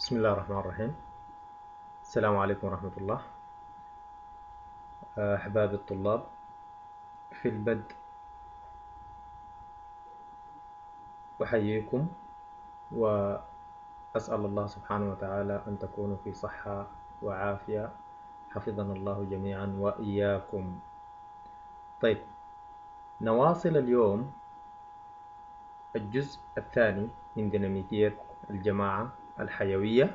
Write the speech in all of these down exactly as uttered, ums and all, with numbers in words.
بسم الله الرحمن الرحيم. السلام عليكم ورحمة الله. أحباب الطلاب، في البدء أحييكم وأسأل الله سبحانه وتعالى أن تكونوا في صحة وعافية، حفظنا الله جميعا وإياكم. طيب، نواصل اليوم الجزء الثاني من ديناميكية الجماعة الحيوية،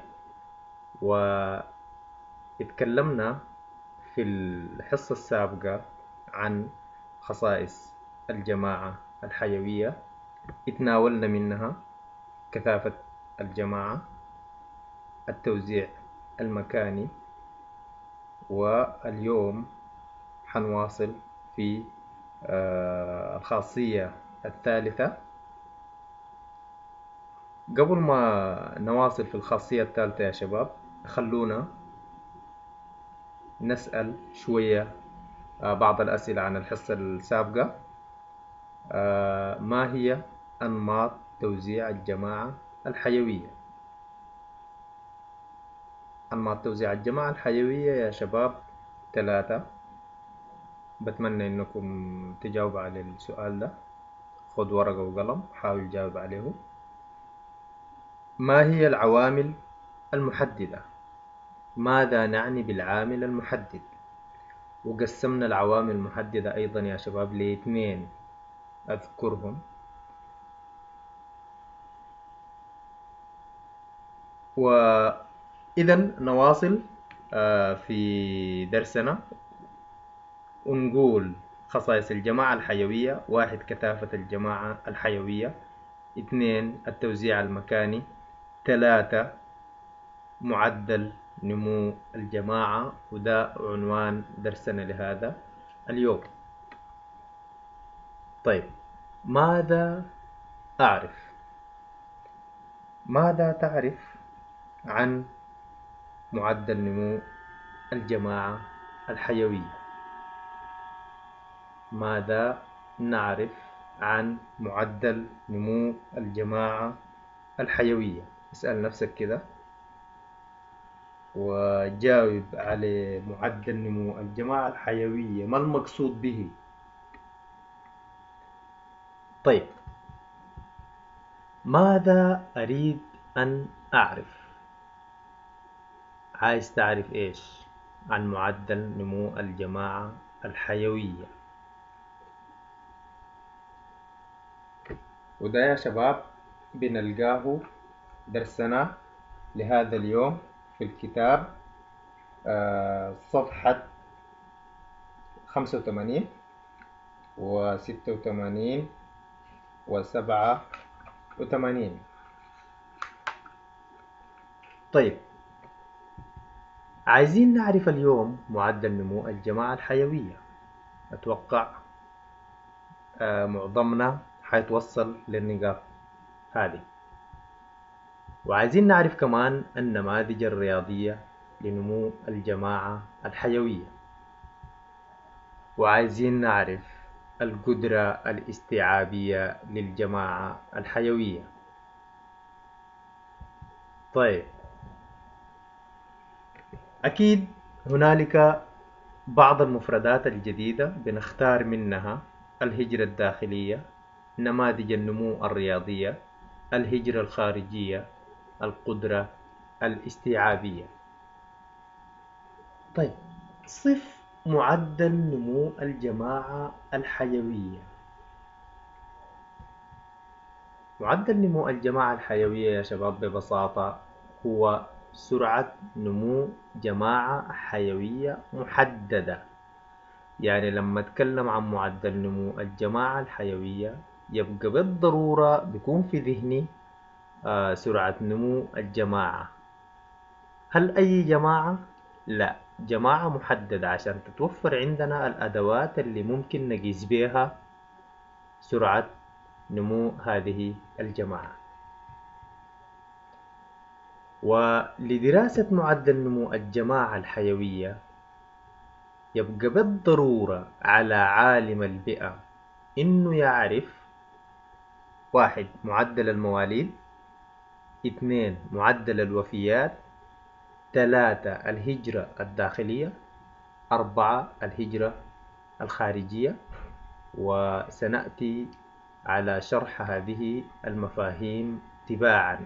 واتكلمنا في الحصة السابقة عن خصائص الجماعة الحيوية. اتناولنا منها كثافة الجماعة، التوزيع المكاني، واليوم حنواصل في آه، الخاصية الثالثة. قبل ما نواصل في الخاصية الثالثة يا شباب، خلونا نسأل شوية آه، بعض الأسئلة عن الحصة السابقة. آه، ما هي أنماط توزيع الجماعة الحيوية؟ أنماط توزيع الجماعة الحيوية يا شباب ثلاثة. بتمنى إنكم تجاوبوا على السؤال ده. خد ورقة وقلم، حاول تجاوب عليه. ما هي العوامل المحددة؟ ماذا نعني بالعامل المحدد؟ وقسمنا العوامل المحددة أيضا يا شباب لاثنين أذكرهم. وإذا نواصل آه، في درسنا ونقول خصائص الجماعة الحيوية: واحد، كثافة الجماعة الحيوية. اثنين، التوزيع المكاني. ثلاثة، معدل نمو الجماعة. وده عنوان درسنا لهذا اليوم. طيب، ماذا أعرف؟ ماذا تعرف عن معدل نمو الجماعة الحيوية؟ ماذا نعرف عن معدل نمو الجماعة الحيوية؟ اسأل نفسك كده وجاوب على معدل نمو الجماعة الحيوية، ما المقصود به؟ طيب، ماذا أريد أن أعرف؟ عايز تعرف إيش عن معدل نمو الجماعة الحيوية؟ وده يا شباب بنلقاه درسنا لهذا اليوم في الكتاب آه، صفحة خمسة وثمانين وستة وثمانين وسبعة وثمانين. طيب، عايزين نعرف اليوم معدل نمو الجماعة الحيوية. أتوقع آه، معظمنا حيتوصل للنقاط هذه. وعايزين نعرف كمان النماذج الرياضية لنمو الجماعة الحيوية. وعايزين نعرف القدرة الاستيعابية للجماعة الحيوية. طيب، أكيد هنالك بعض المفردات الجديدة بنختار منها: الهجرة الداخلية، نماذج النمو الرياضية، الهجرة الخارجية، القدرة الاستيعابية. طيب، صف معدل نمو الجماعة الحيوية. معدل نمو الجماعة الحيوية يا شباب ببساطة هو سرعة نمو جماعة حيوية محددة. يعني لما أتكلم عن معدل نمو الجماعة الحيوية يبقى بالضرورة بيكون في ذهني آه سرعة نمو الجماعة. هل أي جماعة؟ لا، جماعة محددة عشان تتوفر عندنا الأدوات اللي ممكن نقيس بها سرعة نمو هذه الجماعة. ولدراسة معدل نمو الجماعة الحيوية يبقى بالضرورة على عالم البيئة إنه يعرف: واحد، معدل المواليد. اثنين معدل الوفيات، ثلاثة الهجرة الداخلية، أربعة الهجرة الخارجية. وسنأتي على شرح هذه المفاهيم تباعا.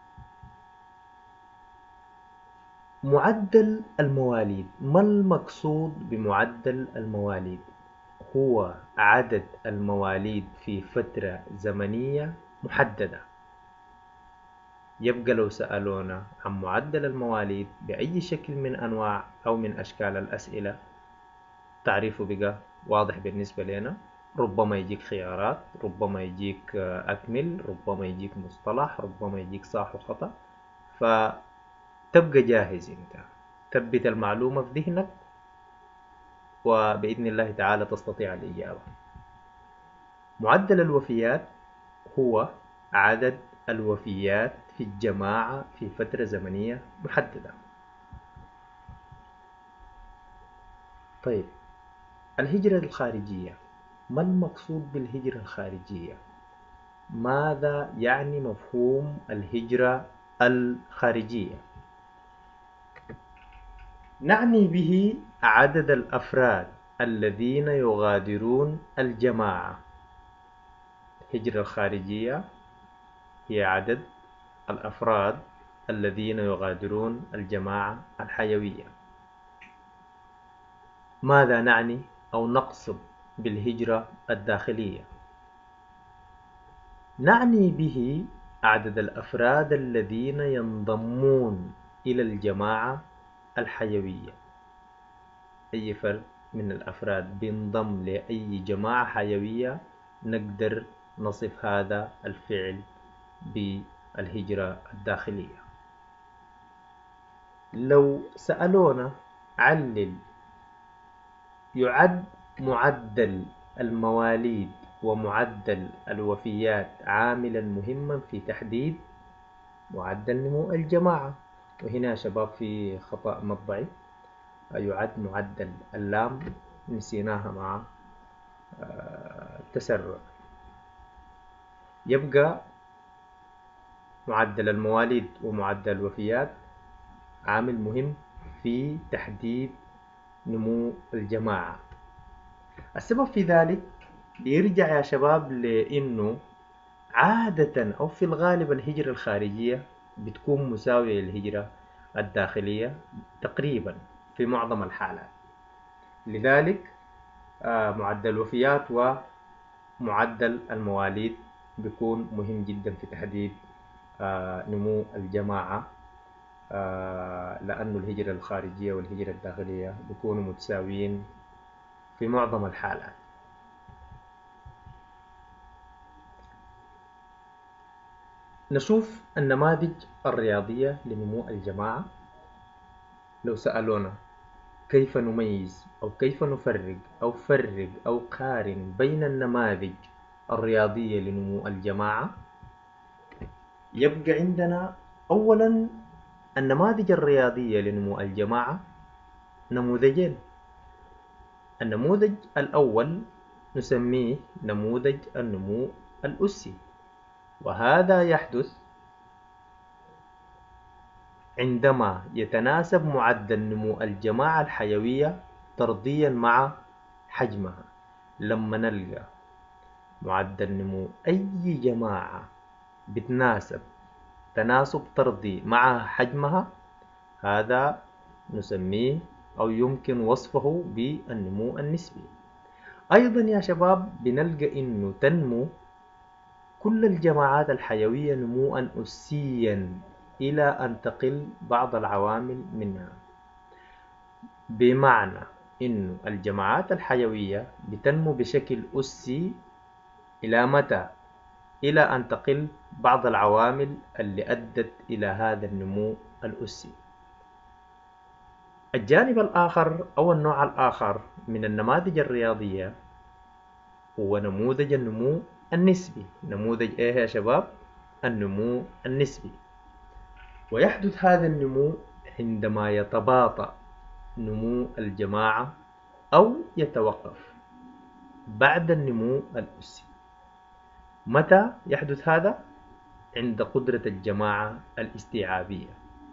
معدل المواليد، ما المقصود بمعدل المواليد؟ هو عدد المواليد في فترة زمنية محددة. يبقى لو سألونا عن معدل المواليد بأي شكل من أنواع أو من أشكال الأسئلة، تعريفه بقى واضح بالنسبة لنا. ربما يجيك خيارات، ربما يجيك أكمل، ربما يجيك مصطلح، ربما يجيك صح وخطأ. فتبقى جاهز أنت، ثبت المعلومة في ذهنك، وبإذن الله تعالى تستطيع الإجابة. معدل الوفيات هو عدد الوفيات في الجماعة في فترة زمنية محددة. طيب، الهجرة الخارجية، ما المقصود بالهجرة الخارجية؟ ماذا يعني مفهوم الهجرة الخارجية؟ نعني به عدد الأفراد الذين يغادرون الجماعة. الهجرة الخارجية هي عدد الأفراد الذين يغادرون الجماعة الحيوية. ماذا نعني أو نقصد بالهجرة الداخلية؟ نعني به عدد الأفراد الذين ينضمون إلى الجماعة الحيوية. أي فرد من الأفراد بينضم لأي جماعة حيوية نقدر نصف هذا الفعل بالهجرة الداخلية. لو سألونا علل يعد معدل المواليد ومعدل الوفيات عاملا مهما في تحديد معدل نمو الجماعة، وهنا يا شباب في خطأ مطبعي، يعد معدل اللام، نسيناها مع التسرع. يبقى معدل المواليد ومعدل الوفيات عامل مهم في تحديد نمو الجماعة. السبب في ذلك بيرجع يا شباب لأنه عادة أو في الغالب الهجرة الخارجية بتكون مساوية للهجرة الداخلية تقريبا في معظم الحالات. لذلك معدل الوفيات ومعدل المواليد بيكون مهم جدا في تحديد نمو الجماعة، لأن الهجرة الخارجية والهجرة الداخلية بيكونوا متساويين في معظم الحالات. نشوف النماذج الرياضية لنمو الجماعة. لو سألونا كيف نميز أو كيف نفرق أو فرق أو قارن بين النماذج الرياضية لنمو الجماعة، يبقى عندنا أولا النماذج الرياضية لنمو الجماعة نموذجين. النموذج الأول نسميه نموذج النمو الأسي، وهذا يحدث عندما يتناسب معدل نمو الجماعة الحيوية طرديا مع حجمها. لما نلقى معدل نمو أي جماعة بتناسب تناسب طردي مع حجمها، هذا نسميه أو يمكن وصفه بالنمو النسبي. أيضا يا شباب بنلقى إنه تنمو كل الجماعات الحيوية نموء أسيا إلى أن تقل بعض العوامل منها، بمعنى إنه الجماعات الحيوية بتنمو بشكل أسي إلى متى؟ إلى أن تقل بعض العوامل اللي أدت إلى هذا النمو الأسي. الجانب الآخر أو النوع الآخر من النماذج الرياضية هو نموذج النمو النسبي. نموذج إيه يا شباب؟ النمو النسبي. ويحدث هذا النمو عندما يتباطأ نمو الجماعة أو يتوقف بعد النمو الأسي. متى يحدث هذا؟ عند قدرة الجماعة الاستيعابية،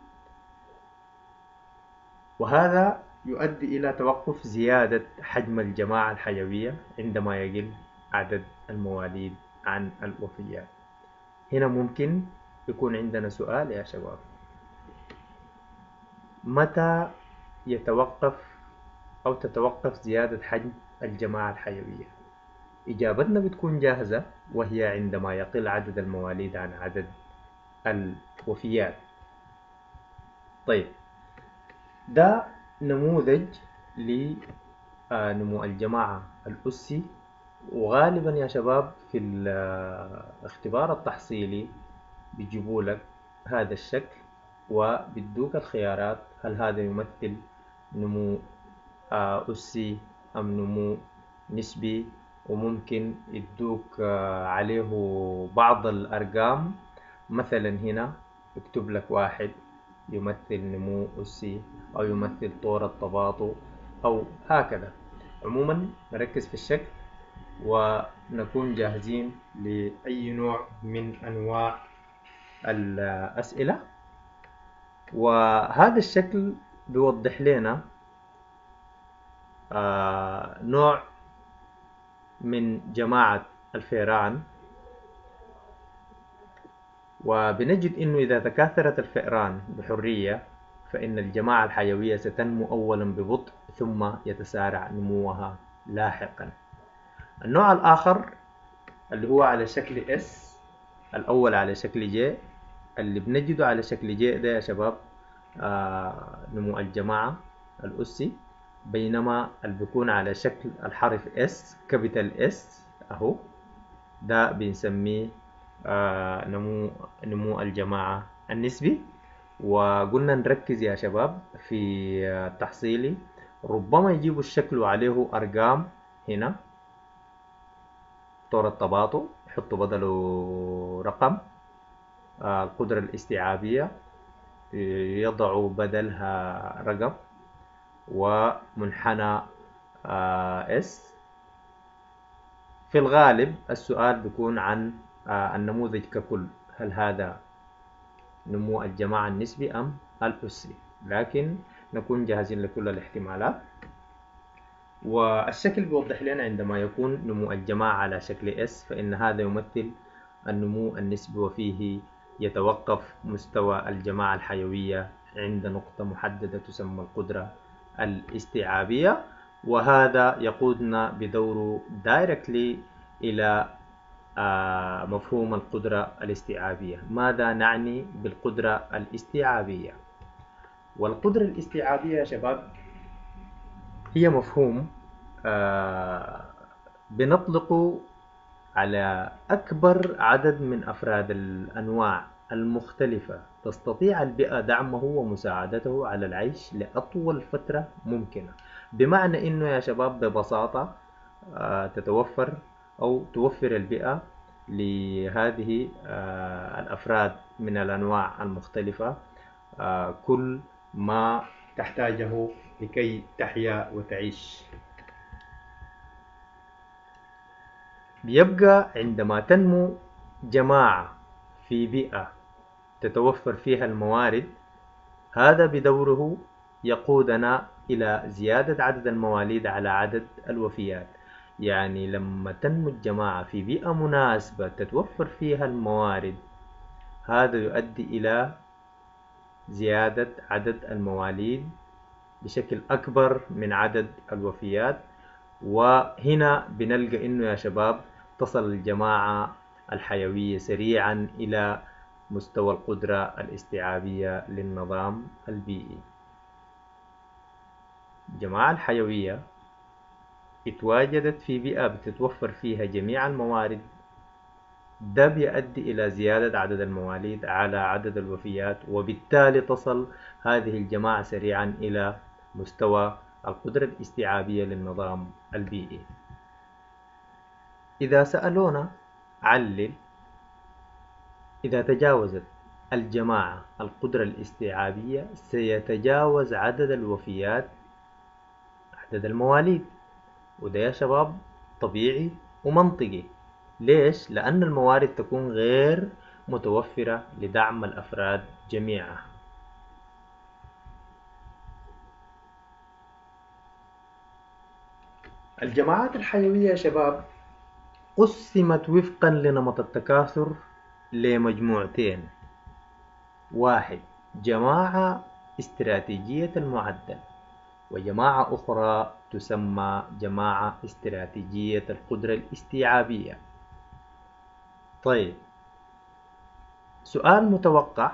وهذا يؤدي إلى توقف زيادة حجم الجماعة الحيوية عندما يقل عدد المواليد عن الوفيات. هنا ممكن يكون عندنا سؤال يا شباب: متى يتوقف أو تتوقف زيادة حجم الجماعة الحيوية؟ إجابتنا بتكون جاهزة، وهي عندما يقل عدد المواليد عن عدد الوفيات. طيب، ده نموذج لنمو الجماعة الأسي، وغالبا يا شباب في الاختبار التحصيلي بيجيبوا لك هذا الشكل وبيدوك الخيارات: هل هذا يمثل نمو أسي أم نمو نسبي، وممكن يدوك عليه بعض الأرقام. مثلا هنا يكتب لك واحد يمثل نمو أسي، أو يمثل طور التباطؤ، أو هكذا. عموما نركز في الشكل ونكون جاهزين لأي نوع من أنواع الأسئلة. وهذا الشكل بيوضح لنا آه نوع من جماعة الفئران، وبنجد أنه إذا تكاثرت الفئران بحرية فإن الجماعة الحيوية ستنمو أولا ببطء ثم يتسارع نموها لاحقا. النوع الآخر اللي هو على شكل S، الأول على شكل J، اللي بنجده على شكل J ده يا شباب آه نمو الجماعة الأسي، بينما اللي بيكون على شكل الحرف S كابيتال S أهو ده بنسميه آه نمو نمو الجماعة النسبي. وقلنا نركز يا شباب في التحصيلي، ربما يجيبوا الشكل وعليه أرقام. هنا طور التباطؤ يحطوا بدله رقم، آه القدرة الاستيعابية يضعوا بدلها رقم، ومنحنى آه S. في الغالب السؤال بيكون عن آه النموذج ككل، هل هذا نمو الجماعة النسبي أم الأسي، لكن نكون جاهزين لكل الاحتمالات. والشكل بيوضح لنا عندما يكون نمو الجماعة على شكل S فإن هذا يمثل النمو النسبي، وفيه يتوقف مستوى الجماعة الحيوية عند نقطة محددة تسمى القدرة الاستيعابية. وهذا يقودنا بدوره دايركتلي إلى آه مفهوم القدرة الاستيعابية. ماذا نعني بالقدرة الاستيعابية؟ والقدرة الاستيعابية يا شباب هي مفهوم آه بنطلق على أكبر عدد من أفراد الأنواع المختلفة تستطيع البيئة دعمه ومساعدته على العيش لأطول فترة ممكنة. بمعنى إنه يا شباب ببساطة آه تتوفر أو توفر البيئة لهذه آه الأفراد من الأنواع المختلفة آه كل ما تحتاجه لكي تحيا وتعيش. بيبقى عندما تنمو جماعة في بيئة تتوفر فيها الموارد، هذا بدوره يقودنا إلى زيادة عدد المواليد على عدد الوفيات. يعني لما تنمو الجماعة في بيئة مناسبة تتوفر فيها الموارد، هذا يؤدي إلى زيادة عدد المواليد بشكل أكبر من عدد الوفيات. وهنا بنلقى إنه يا شباب تصل الجماعة الحيوية سريعا إلى مستوى القدرة الاستيعابية للنظام البيئي. الجماعة الحيوية اتواجدت في بيئة بتتوفر فيها جميع الموارد، ده بيؤدي إلى زيادة عدد المواليد على عدد الوفيات، وبالتالي تصل هذه الجماعة سريعا إلى مستوى القدرة الاستيعابية للنظام البيئي. إذا سألونا علل إذا تجاوزت الجماعة القدرة الاستيعابية سيتجاوز عدد الوفيات عدد المواليد، وده يا شباب طبيعي ومنطقي. ليش؟ لأن الموارد تكون غير متوفرة لدعم الأفراد جميعا. الجماعات الحيوية يا شباب قسمت وفقا لنمط التكاثر لمجموعتين: واحد جماعة استراتيجية المعدل، وجماعة أخرى تسمى جماعة استراتيجية القدرة الاستيعابية. طيب، سؤال متوقع: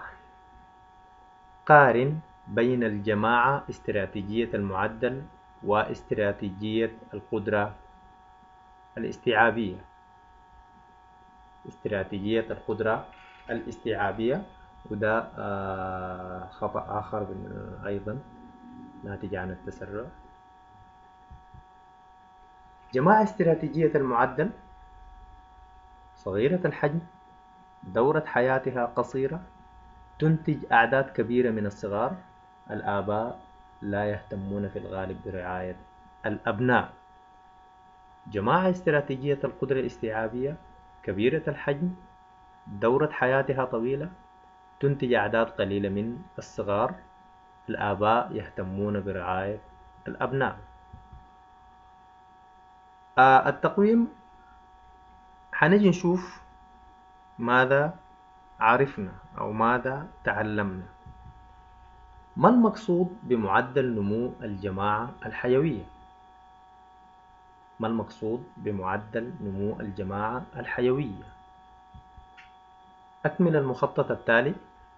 قارن بين الجماعة استراتيجية المعدل واستراتيجية القدرة الاستيعابية. استراتيجية القدرة الاستيعابية، وده آه خطأ آخر أيضا ناتج عن التسرع. جماعة استراتيجية المعدل صغيرة الحجم، دورة حياتها قصيرة، تنتج أعداد كبيرة من الصغار، الآباء لا يهتمون في الغالب برعاية الأبناء. جماعة استراتيجية القدرة الاستيعابية كبيرة الحجم، دورة حياتها طويلة، تنتج أعداد قليلة من الصغار، الآباء يهتمون برعاية الأبناء. آه التقويم حنجي نشوف ماذا عرفنا أو ماذا تعلمنا. ما المقصود بمعدل نمو الجماعة الحيوية؟ ما المقصود بمعدل نمو الجماعة الحيوية؟ أكمل المخطط التالي.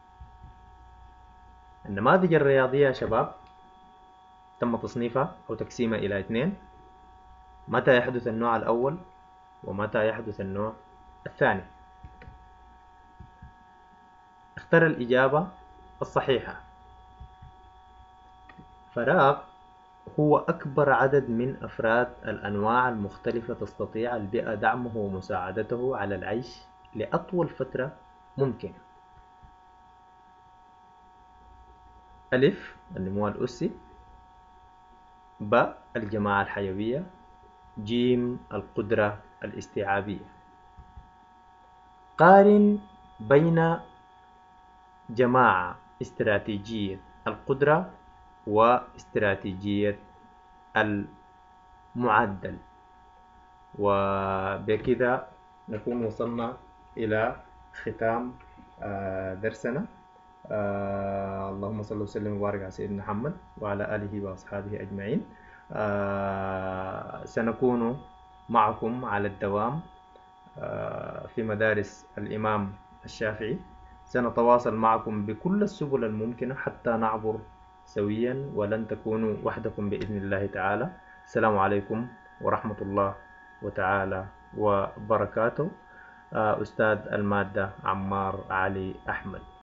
النماذج الرياضية يا شباب تم تصنيفها أو تقسيمها إلى اثنين: متى يحدث النوع الأول ومتى يحدث النوع الثاني. اختر الإجابة الصحيحة. فراغ هو أكبر عدد من أفراد الأنواع المختلفة تستطيع البيئة دعمه ومساعدته على العيش لأطول فترة ممكنة. ألف النمو الأسي، ب الجماعة الحيوية، جيم القدرة الاستيعابية. قارن بين جماعة استراتيجية القدرة واستراتيجية المعدل. وبكذا نكون وصلنا إلى ختام درسنا. آه اللهم صل وسلم وبارك على سيدنا محمد وعلى آله وأصحابه أجمعين. آه سنكون معكم على الدوام آه في مدارس الإمام الشافعي. سنتواصل معكم بكل السبل الممكنة حتى نعبر سويا، ولن تكونوا وحدكم بإذن الله تعالى. السلام عليكم ورحمة الله وتعالى وبركاته. آه أستاذ المادة عمار علي أحمد.